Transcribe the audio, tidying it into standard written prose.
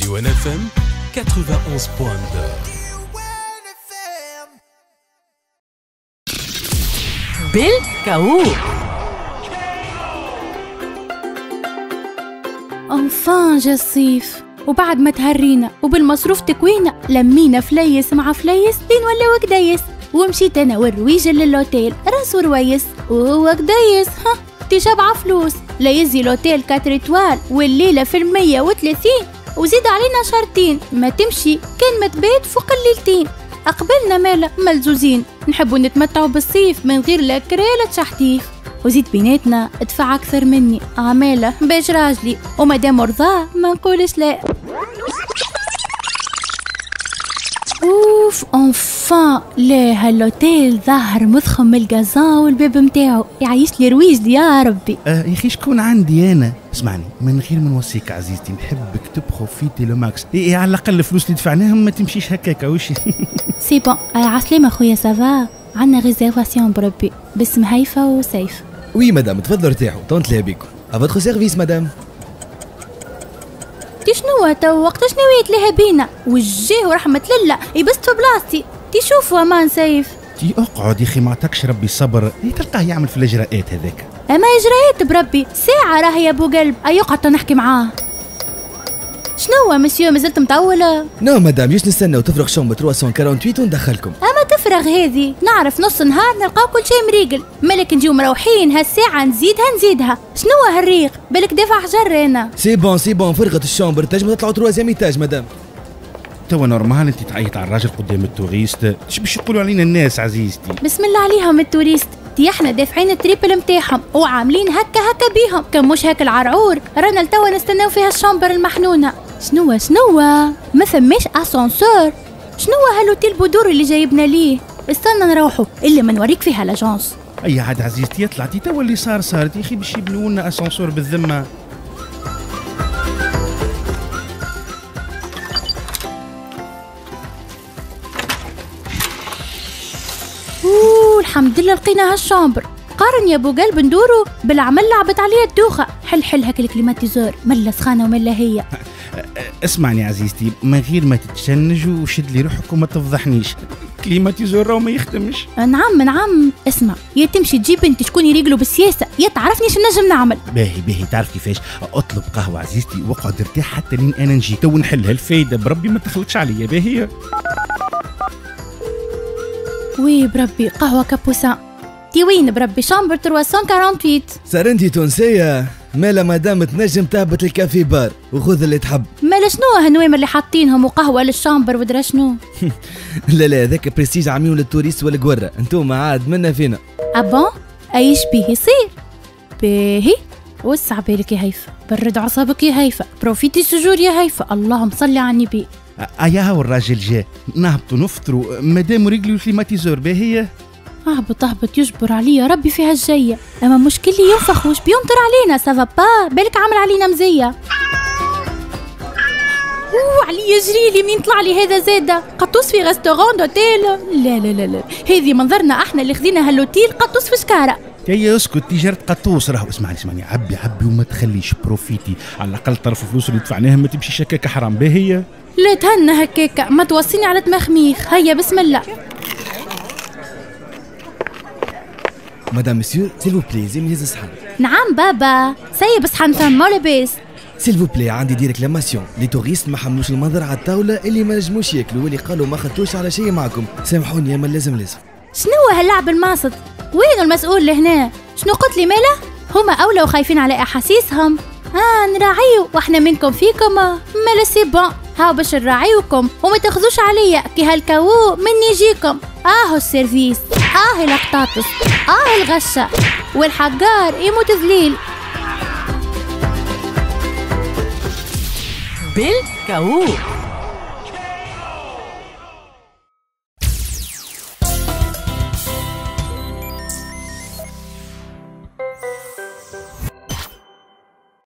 Diwan FM 91.2. بالكاو. انفان جا الصيف وبعد ما تهرينا وبالمصروف تكوينا لمينا فليس مع فليس لين ولاو كديس، ومشيت انا والرويجة للوتيل راس ورويس وهو كديس تي شبعة فلوس لا يزي لوتيل 4 إتوال والليلة في 130 وزيد علينا شرطين ما تمشي كان ما تبات فوق الليلتين. أقبلنا مالا ملزوزين نحبوا نتمتعوا بالصيف من غير لا كرالة شحتيف، وزيد بيناتنا ادفع أكثر مني عمالة باش راجلي ومادام مرضاه ما نقولش لا. اوف انفان لا هالوتيل ظاهر مضخم من الغازون والباب متاعو يعيش لي رويجلي يا ربي. يا اخي شكون عندي انا؟ اسمعني من غير ما نوصيك عزيزتي نحبك تبروفيتي لو ماكس. على الاقل الفلوس اللي دفعناهم ما تمشيش هكاكا وش. سي بون عسلامة خويا سافا، عندنا ريزيرفاسيون بربي باسم هيفا وسيف. وي مدام تفضلوا ارتاحوا طنت بيكم افوتر سيرفيس مدام. تي شنو تو وقتاش نويت لها بينا وجيه ورحمة لله يبست في بلاصتي تي شوفوا امان سيف. تي اقعد يا اخي ما عطاكش ربي صبر، تلقاه يعمل في الاجراءات هذاك. اما اجراءات بربي ساعة راهي يا ابو قلب ايقعد نحكي معاه. شنو مسيو مازلت مطولة؟ نو مدام جيش نستناو تفرغ شومبر 348 وندخلكم. اما تفرغ هذه نعرف نص نهار نلقاو كل شيء مريقل، مالك نجيو مروحين هالساعة نزيدها شنو هالريق بالك دافع حجر انا. سي بون فرغت الشومبر تنجم تطلعوا 3 ايتاج مدام. توا نورمال انت تعيط على الراجل قدام التوريست، اش باش يقولوا علينا الناس عزيزتي؟ بسم الله عليهم التوريست، تي احنا دافعين التريبل متاعهم وعاملين هكا بيهم، كان مش هاك العرعور رانا لتوا نستناو فيها الشومبر المحنونه. شنو ما ثماش اسانسور؟ شنو هالوتيل بودور اللي جايبنا ليه؟ استنى نروحوا الا ما نوريك فيها لاجونس. اي عاد عزيزتي طلعتي توا اللي صارت يا اخي باش يبنوا لنا اسانسور بالذمه. الحمد لله لقينا هالشامبر. قارن يا ابو قلب ندورو بالعمل لعبت عليها الدوخه. حل هاك الكليماتيزور ملا سخانه وملا هي. اسمعني عزيزتي من غير ما تتشنج وشد لي روحك وما تفضحنيش، الكليماتيزور راهو ما يخدمش. نعم اسمع، يا تمشي تجيب انت شكون يريقلو بالسياسه يا تعرفني شو نجم نعمل. باهي تعرف كيفاش؟ اطلب قهوه عزيزتي واقعد ارتاح حتى لين انا نجي تو نحلها الفايده بربي ما تخلطش عليا. باهي وي بربي قهوه كابوسان. تي وين بربي شامبر 348؟ سارنتي تونسيه مالا مدام تنجم تهبط الكافي بار وخذ اللي تحب. مالا شنو هالنوامر اللي حاطينهم وقهوه للشامبر ودرا شنو؟ لا هذاك برستيج عاملينه للتوريست والقوره، انتوما عاد منا فينا. ابون ايش بيه يصير؟ باهي وسع بالك يا هيفا، برد عصابك يا هيفا، بروفيتي سجور يا هيفا، اللهم صل على النبي. ايا والراجل جا نهبطوا نفطروا مادام رجلي الكليماتيزور. باهي اهبط يجبر عليا ربي فيها الجايه، اما مشكلي ينفخ وش بيمطر علينا سافا با بالك عامل علينا مزيه. علي يجريلي منين طلع لي هذا زاده قطوس في ريستورون دوتيل. لا هذه منظرنا احنا اللي خذينا هالوتيل قطوس في شكاره. يا اسكت تجارة قطوس راهو. اسمعني عبي وما تخليش بروفيتي على الاقل طرف الفلوس اللي دفعناها ما تمشيش هكاك حرام. باهي لا تهنى هكاك ما توصيني على تمخميخ. هيا بسم الله. مدام مسيو سيلفو بلي زي ميز الصحن. نعم بابا سيب صحن فم لاباس. سيلفو بلي عندي دي ريكلاماسيون لي توريست ما حملوش المنظر على الطاوله اللي ما نجموش ياكلوا واللي قالوا ما خدتوش على شيء معكم. سامحوني اما لازم. شنو هاللعب الماصد؟ وين المسؤول لهنا؟ شنو قلت لي مالا؟ هما اولى وخايفين على احاسيسهم. نراعيو واحنا منكم فيكم. مالا سي بون هاو باش نراعيوكم وما تاخذوش عليا كي هالكاو من يجيكم. السيرفيس القطاطس الغشه والحجار يموت ذليل. بالكاو.